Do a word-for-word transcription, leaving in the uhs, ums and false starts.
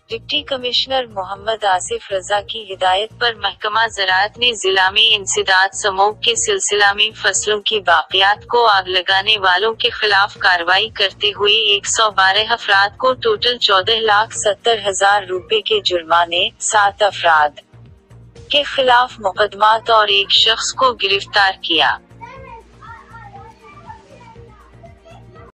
Deputy commissioner Mohammad Asif Raza की हिदायत पर महकमा ज़राअत ने जिला में इंसदाद समूह के सिलसिला में फसलों की बाकियात को आग लगाने वालों के खिलाफ कार्रवाई करते हुए एक सौ बारह अफराद को टोटल चौदह लाख सत्तर हजार रुपए के जुर्माने, सात अफराद के खिलाफ मुकदमात और एक शख्स को गिरफ्तार किया।